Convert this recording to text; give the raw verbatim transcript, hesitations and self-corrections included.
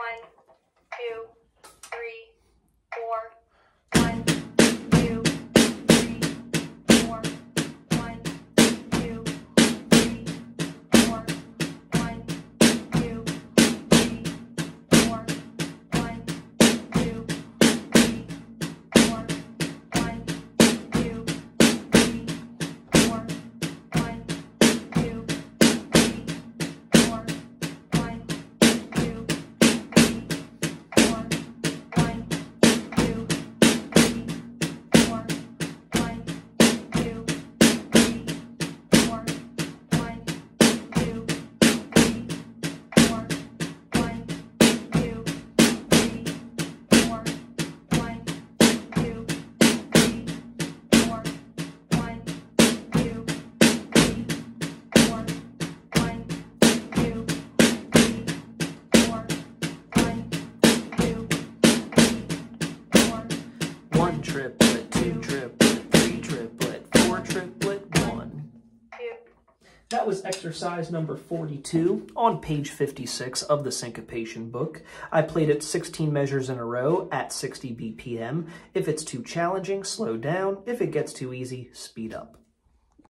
one, two, three, four, one, two, three, four, one, two, three, four, one, two, three, four, one, two, three, four, one, two, three, four, one, two, three, four, one, two, three, four, one, two, three, four, one, two, three, four, one, two, three, four, one, two, three, four, one, two, three, four, one, two, three, four, one, two, three, four, one, two, three, four. One triplet, two triplet, three triplet, four triplet, one. Two. That was exercise number forty-two on page fifty-six of the Syncopation book. I played it sixteen measures in a row at sixty B P M. If it's too challenging, slow down. If it gets too easy, speed up.